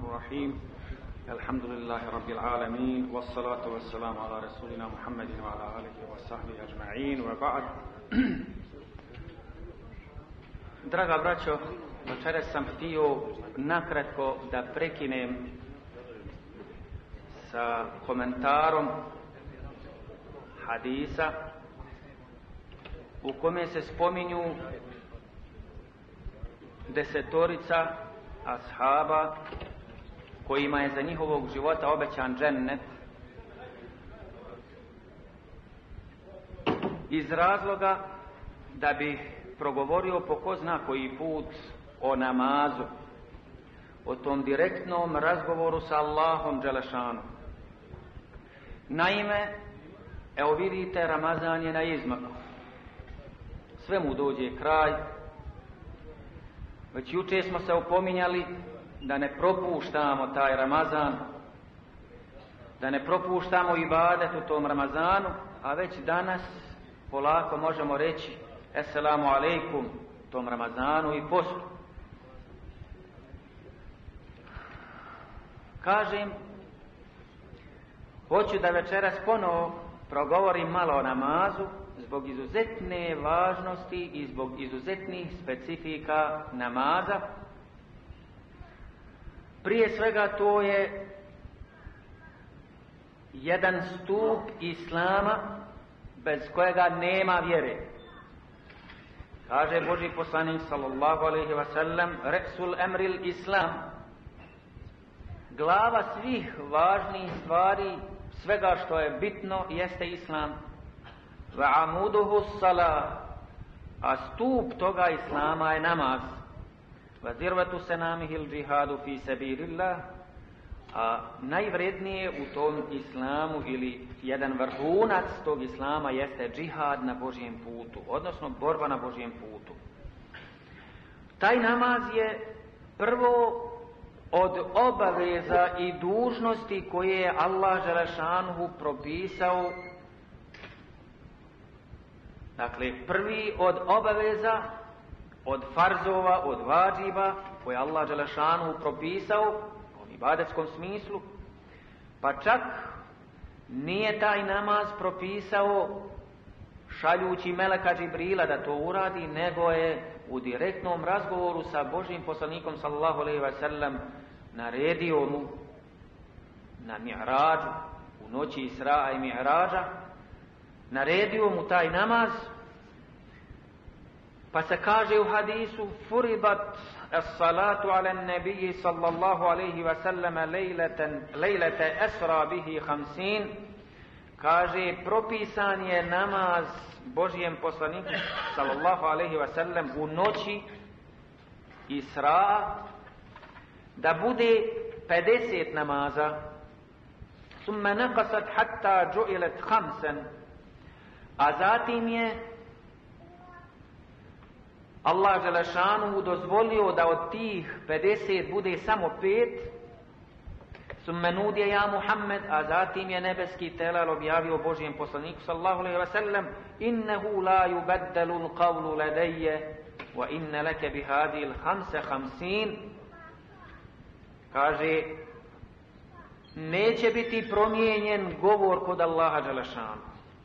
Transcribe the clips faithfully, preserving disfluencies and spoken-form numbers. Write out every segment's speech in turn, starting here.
الرحيم الحمد لله رب العالمين والصلاة والسلام على رسولنا محمد وعلى آله وصحبه أجمعين وبعد. Draga braćo, večeras sam htio nakratko da prekinem sa komentarom hadisa u kome se spominju desetorica ashaba kojima je za njihovog života obećan džennet, iz razloga da bi progovorio po ko zna koji put o namazu, o tom direktnom razgovoru sa Allahom dželešanu. Naime, evo vidite, Ramazan je na izmaku, sve mu dođe kraj. Već jučer smo se opominjali da ne propuštamo taj Ramazan, da ne propuštamo ibadet u tom Ramazanu, a već danas polako možemo reći Esselamu alejkum tom Ramazanu i postu. Kažem, hoću da večeras ponovo progovorim malo o namazu zbog izuzetne važnosti i zbog izuzetnih specifika namaza. Prije svega to je jedan stup Islama bez kojega nema vjere. Kaže Božji poslanik sallallahu alejhi ve sellem, Resul emril Islam, glava svih važnih stvari, svega što je bitno, jeste Islam. Wa amuduhu salah, a stup toga Islama je namaz. Wa zirvatu senamihil džihadu fi sabilillah, a najvrednije u tom Islamu ili jedan vrhunac tog Islama jeste džihad na Božjem putu, odnosno borba na Božjem putu. Taj namaz je prvo od obaveza i dužnosti koje je Allah dželešanuhu propisao. Dakle, prvi od obaveza, od farzova, od vadžiba koje je Allah dželešanuhu propisao u ibadetskom smislu, pa čak nije taj namaz propisao šaljući meleka Džibrila da to uradi, nego je u direktnom razgovoru sa Božjim poslanikom sallallahu alejhi ve sellem naredio mu na mi'rađu, u noći Israa i mi'rađa, naredio mu taj namaz. Pa se kaže u hadisu, furidat as-salatu ala an-nabiyyi sallallahu alejhi ve sellem lejleten lejlete esra bihi hamsin. Kaže, propisan je namaz Božjem poslaniku sallallahu alejhi ve sellem u noći Isra da bude pedeset namaza. Summa naqasat hatta ju'ilat khamsan, a zatim je Allah dželešanu dozvolio da od tih pedeset bude samo pet. Summa nudije ja Muhammed, a zatim je nebeski telal objavio Božjem poslaniku sallallahu alejhi ve sellem, innehu la yubaddalu l-qavlu ladayya wa inna laka bi hadhihi l-khamsa khamsin. Kaže, neće biti promijenjen govor kod Allaha dželešanu.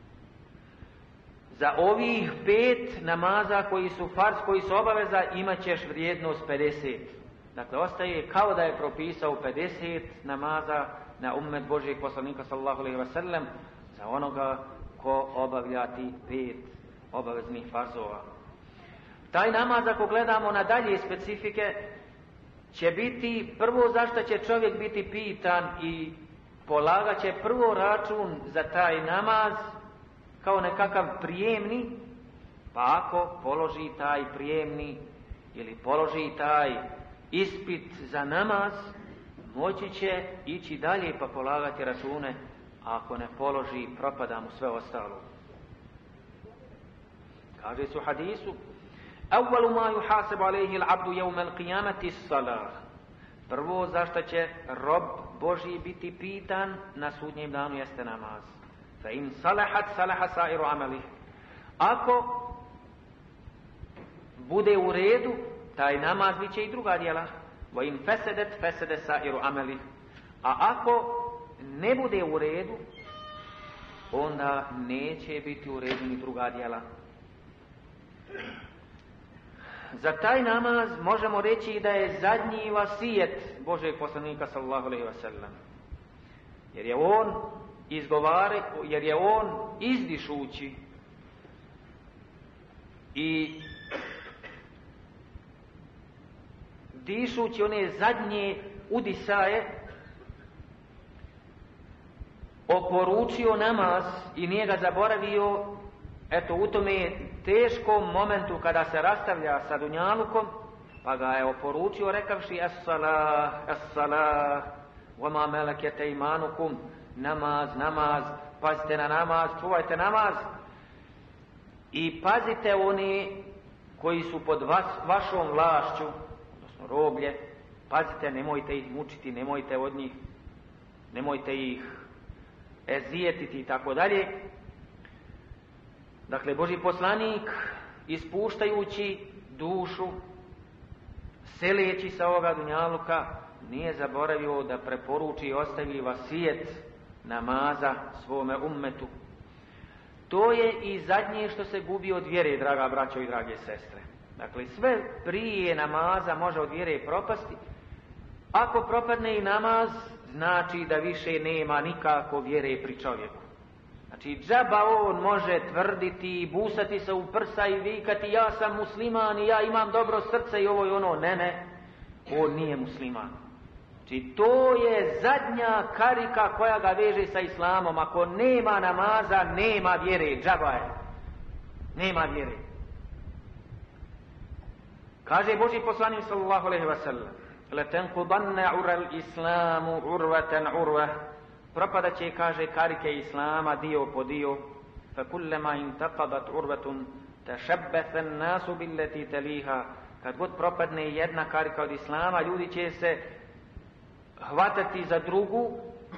Za ovih pet namaza koji su farz, koji su obaveza, imat ćeš vrijednost pedeset. Dakle, ostaje kao da je propisao pedeset namaza na ummet Božjeg poslanika sallallahu alejhi ve sellem za onoga ko obavlja ti pet obaveznih farzova. Taj namaz, ako gledamo na dalje specifike, će biti prvo zašto će čovjek biti pitan i polagat će prvo račun za taj namaz kao nekakav prijemni, pa ako položi taj prijemni ili položi taj ispit za namaz, moći će ići dalje pa polagati račune, a ako ne položi, propada mu sve ostalo. Kaže su hadisu, awwalu ma yuhasabu alayhi al-'abdu yawm al-qiyamati as-salah. Prvo zašto će rob Božji biti pitan na sudnjem danu jeste namaz. Fa in salahat salaha sa'iru amalih. Ako bude u redu taj namaz, bit će i druga djela. wa in fesedet fesede sairu ameli. A ako ne bude u redu, onda neće biti u redu ni druga djela. Za taj namaz možemo reći da je zadnji vasijet Božeg poslanika sallallahu alejhi ve sellem. Jer je on izgovara, jer je on izdišući i dišući one zadnje udisaje oporučio namaz i nije ga zaboravio, eto u tome teškom momentu kada se rastavlja sa dunjalukom, pa ga je oporučio rekavši es-salah, es-salah, wa ma malakat aymanukum, namaz, namaz, pazite na namaz, čuvajte namaz i pazite oni koji su pod vas, vašom vlašću, odnosno roblje, pazite, nemojte ih mučiti, nemojte od njih, nemojte ih ezijetiti i tako dalje. Dakle, Božji poslanik, ispuštajući dušu, seleći sa ovoga dunjaluka, nije zaboravio da preporuči i ostavi vasijet namaza svome ummetu. To je i zadnje što se gubi od vjere, draga braćo i drage sestre. Dakle, sve prije namaza može od vjere propasti. Ako propadne i namaz, znači da više nema nikako vjere pri čovjeku. Znači, džaba on može tvrditi i busati se u prsa i vikati ja sam musliman i ja imam dobro srce i ovo i ono. Ne, ne, on nije musliman. Znači, to je zadnja karika koja ga veže sa islamom. Ako nema namaza, nema vjere, džaba je. Nema vjere. Kaže Božji poslanik sallallahu alejhi ve sellem: "Letenqudanna ural islamu urvatan urva." Propadat će, kaže, karike islama dio po dio. Fa kullama intaqadat urvatun tashabbatha an-nasu billati taliha. Kad god propadne jedna karika od islama, ljudi će se hvatati za drugu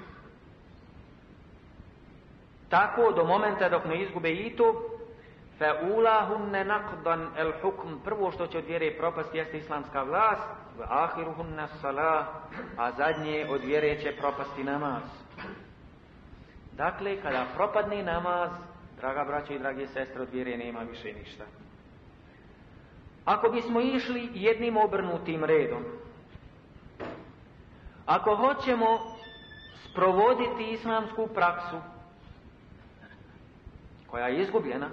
tako do momenta dok ne izgube i to. Fa ulahunna naqdan al-hukm, prvo što će od vjere propasti jeste islamska vlast, wa akhiruhunna salah, a zadnje od vjere će propasti namaz. Dakle, kada propadne namaz, draga braćo i drage sestre, od vjere nema više ništa. Ako bismo išli jednim obrnutim redom, ako hoćemo sprovoditi islamsku praksu koja je izgubljena,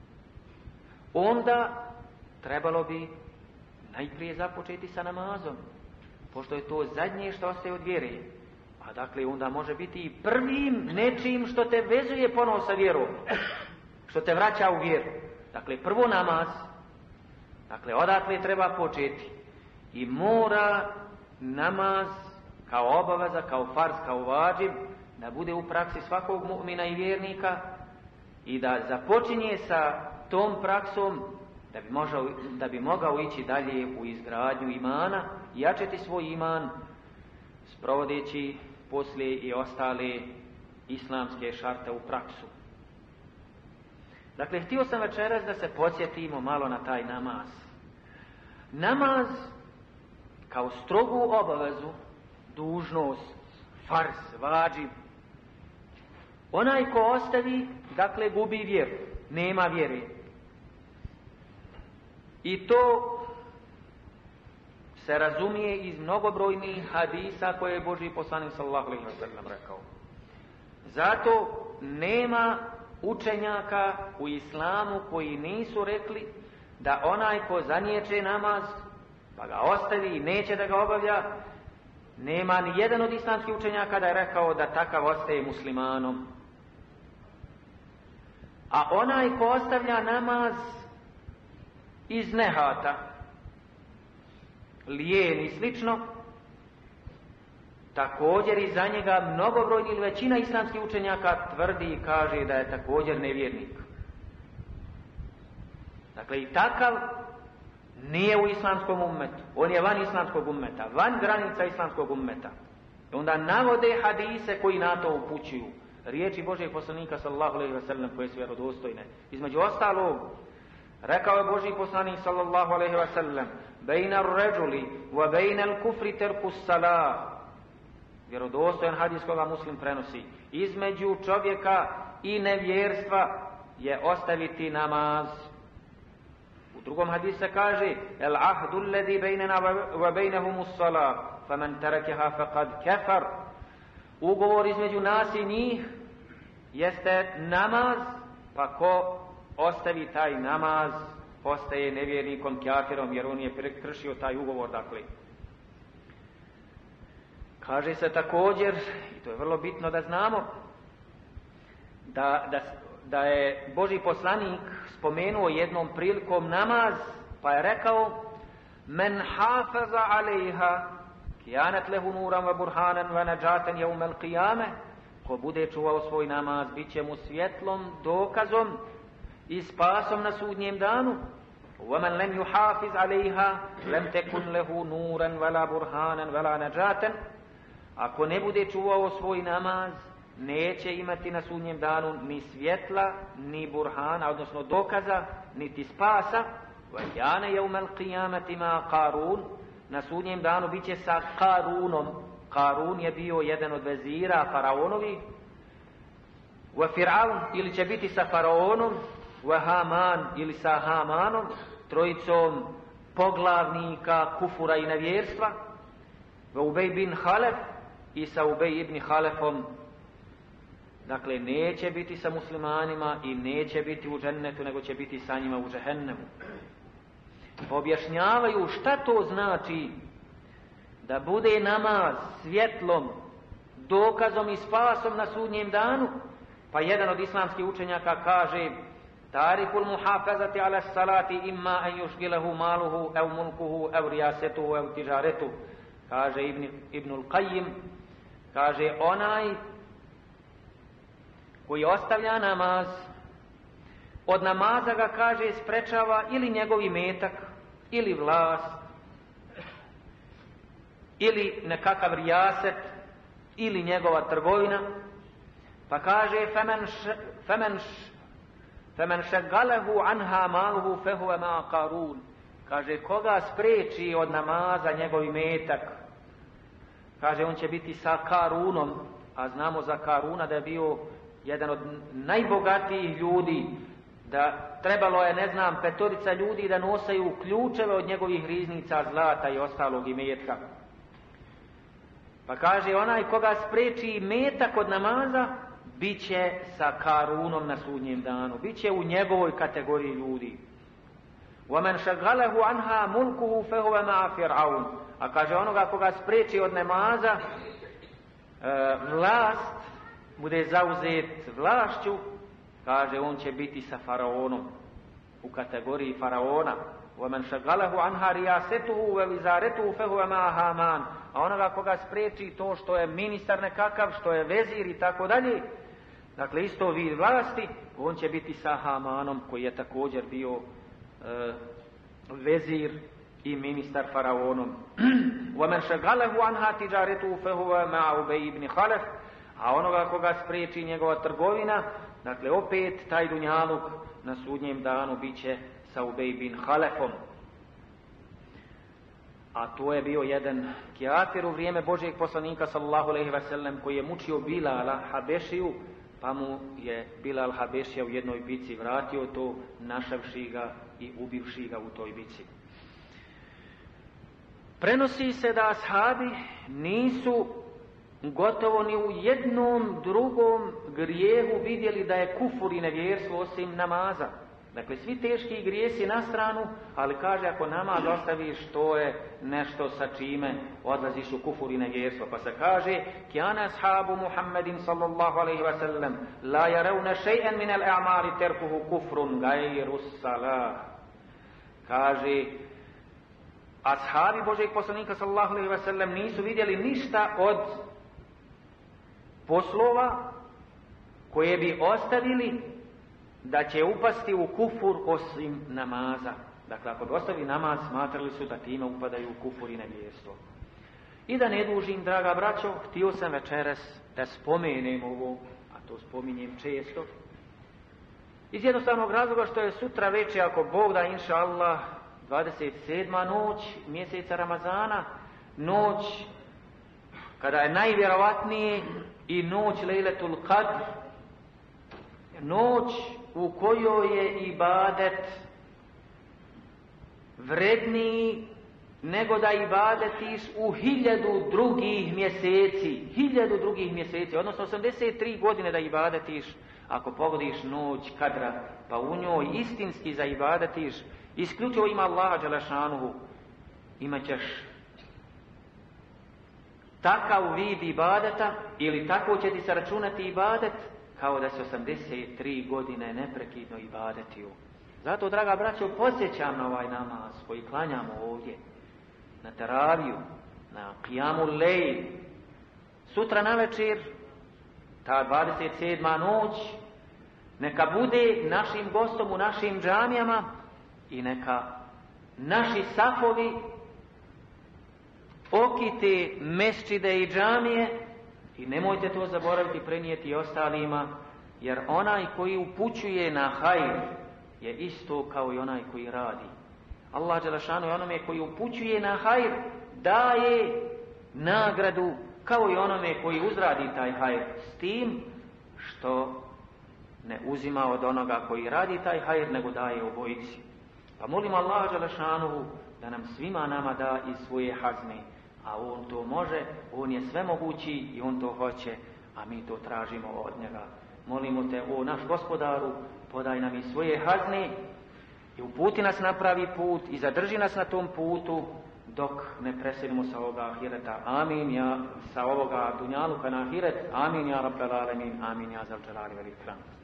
onda trebalo bi najprije započeti sa namazom, pošto je to zadnje što ostaje od vjere. A dakle, onda može biti i prvim nečim što te vezuje ponovo sa vjerom, što te vraća u vjeru. Dakle, prvo namaz, dakle, odatle treba početi. I mora namaz kao obaveza, kao farz, kao vađib, da bude u praksi svakog mu'mina i vjernika i da započinje sa tom praksom da bi, možao, da bi mogao ići dalje u izgradnju imana i jačati svoj iman, sprovodeći poslije i ostale islamske šarte u praksu. Dakle, htio sam večeras da se podsjetimo malo na taj namaz. Namaz kao strogu obavezu, dužnost, farz, vađib, onaj ko ostavi, dakle, gubi vjeru, nema vjere. I to se razumije iz mnogobrojnih hadisa koje je Božji poslanik sallallahu alejhi ve sellem rekao. Zato nema učenjaka u islamu koji nisu rekli da onaj ko zaniječe namaz, pa ga ostavi i neće da ga obavlja, nema ni jedan od islamskih učenjaka da je rekao da takav ostaje muslimanom. A onaj ko ostavlja namaz iz nehata, lijen i slično, također i za njega mnogobrojni ili većina islamskih učenjaka tvrdi i kaže da je također nevjernik. Dakle, i takav nije u islamskom ummetu. On je van islamskog ummeta, van granica islamskog ummeta. I onda navode hadise koji na to upućuju. Riječi Božeg poslanika sallallahu alejhi ve sellem koje su vjerodostojne. Između ostalog, Rekao je Božji poslanik sallallahu alejhi ve sellem: "Bejna ar-rajuli wa bejna al-kufri tarku as-salah." Vjerodostojan hadis koga Muslim prenosi. Između čovjeka i nevjerstva je ostaviti namaz. U drugom hadisu se kaže: "El ahdu alladhi bejnana wa bejnahum as-salah, faman tarakaha faqad kafar." Ugovor između nas i njih jeste namaz, pa ko ostavi taj namaz postaje nevjernikom, kafirom, jer on je prekršio taj ugovor. Dakle, kaže se također, i to je vrlo bitno da znamo, da, da, da je Božji poslanik spomenuo jednom prilikom namaz, pa je rekao: "Men hafaza alejha kijanat lehu nuran wa burhanan wa nađaten jevmel qiyame." Ko bude čuvao svoj namaz, bit će mu svjetlom, dokazom i spasom na sudnjem danu. وَمَنْ لَمْ يُحَافِظْ عَلَيْهَا لَمْ تَكُنْ لَهُ نُورًا وَلَا بُرْهَانًا وَلَا نَجَاتًا. Ako ne bude čuvao svoj namaz, neće imati na sudnjem danu ni svjetla, ni burhana, odnosno dokaza, niti spasa. وَيَانَ يَوْمَ الْقِيَامَةِ مَا قَارُونَ. Na sudnjem danu bit će sa Karunom. Karun je bio jedan od vezira faraonovi. Wa Fir'aun, ili će biti sa faraonom. Wa Haman, ili sa Hamanom, trojicom poglavnika kufura i nevjerstva. Wa Ubej bin Halef, i sa Ubej ibn Halefom. Dakle, neće biti sa muslimanima i neće biti u džennetu, nego će biti sa njima u džehennemu. Objašnjavaju šta to znači da bude namaz svjetlom, dokazom i spasom na sudnjem danu. Pa jedan od islamskih učenjaka kaže: "Tarikul muhafazati ala salati imma an yushghilahu maluhu aw mulkuhu aw riyasetuhu aw tijaretuhu." Kaže Ibn, Ibnul Qayyim, kaže onaj koji ostavlja namaz, od namaza ga, kaže, sprečava ili njegov imetak, ili vlast, ili nekakav rijaset, ili njegova trgovina. Pa kaže: "Femen š, femen š, femen šegalehu anha maluhu fehuve ma Karun." Kaže, koga spreči od namaza njegov imetak, kaže, on će biti sa Karunom. A znamo za Karuna da je bio jedan od najbogatijih ljudi, da trebalo je, ne znam, petorica ljudi da nosaju ključeve od njegovih riznica zlata i ostalog imetka. Pa kaže, onaj koga spreči imetak od namaza, bit će sa Karunom na sudnjem danu, bit će u njegovoj kategoriji ljudi. وَمَنْ شَغَلَهُ عَنْهَا مُلْكُهُ فَهُوَ مَعَ فِرْعَوْنَ. A kaže, onoga koga spreči od namaza, e, vlast, bude zauzet vlašću, kaže, on će biti sa faraonom, u kategoriji faraona. وَمَنْ شَغَلَهُ عَنْهَا رِيَاسَتُهُ وَوِزَارَتُهُ فَهُوَ مَعَ هَامَانَ. A onoga koga spreči to što je ministar nekakav, što je vezir i tako dalje, dakle isto vid vlasti, on će biti sa Hamanom, koji je također bio e, vezir i ministar faraonom. وَمَنْ شَغَلَهُ عَنْهَا تِجَارَتُهُ فَهُوَ مَعَ أُبَيِّ بْنِ خَلَفَ. A onoga koga spreči njegova trgovina, dakle opet taj dunjaluk na sudnjem danu bit će sa Ubej bin Halefom. A to je bio jedan kafir u vrijeme Božijeg poslanika sallallahu alejhi ve sellem, koji je mučio Bilala Habešiju, pa mu je Bilal Habešija u jednoj bici vratio to, našavši ga i ubivši ga u toj bici. Prenosi se da ashabi nisu gotovo ni u jednom drugom grijehu vidjeli da je kufur i nevjerstvo osim namaza. Dakle, svi teški grijesi na stranu, ali kaže, ako namaz ostaviš, to je nešto sa čime odlaziš u kufur i nevjerstvo. Pa se kaže: "Kjana ashabu Muhammedin sallallahu alaihi wa sallam la yarawna shay'an min al-a'mali terkuhu kufrun gajru salah." Kaže, ashabi Božeg poslanika sallallahu alaihi wa sallam nisu vidjeli ništa od poslova koje bi ostavili da će upasti u kufur osim namaza. Dakle, ako bi ostavi namaz, smatrali su da time upadaju u kufur i nevjerstvo. I da ne dužim, draga braćo, htio sam večeras da spomenem ovo, a to spominjem često, Iz jednostavnog razloga što je sutra večer, ako Bog da, inša Allah, dvadeset sedma noć mjeseca Ramazana, noć kada je najvjerovatnije i noć Lejletul Kadr, noć u kojoj je ibadet vredniji nego da ibadetiš u hiljadu drugih mjeseci, hiljadu drugih mjeseci, odnosno osamdeset tri godine da ibadetiš, ako pogodiš noć Kadra, pa u njoj istinski za ibadetiš, isključivo ima Allaha dželešanuhu, imat ćeš takav vid ibadeta, ili tako će ti se računati ibadet, kao da se osamdeset tri godine neprekidno ibadetio. Zato, draga braćo, podsjećam na ovaj namaz koji klanjamo ovdje, na teraviju, na qiyamul lejl. Sutra navečer, ta dvadeset sedma noć, neka bude našim gostom u našim džamijama i neka naši safovi okite mesčide i džamije, i nemojte to zaboraviti prenijeti ostalima, jer onaj koji upućuje na hajr je isto kao i onaj koji radi. Allah dželešanu je onome koji upućuje na hajr daje nagradu kao i onome koji uzradi taj hajr, s tim što ne uzima od onoga koji radi taj hajr, nego daje obojici. Pa molim Allah dželešanu da nam svima nama da iz svoje hazne, a on to može, on je svemogući i on to hoće, a mi to tražimo od njega. Molimo te, o naš Gospodaru, podaj nam iz svoje hazne i uputi nas na pravi put i zadrži nas na tom putu dok ne preselimo sa ovoga ahireta. Amin, ja, sa ovoga dunjaluka na ahiret. Amin, ja rabbel alemin. Amin, ja zal dželali vel ikram.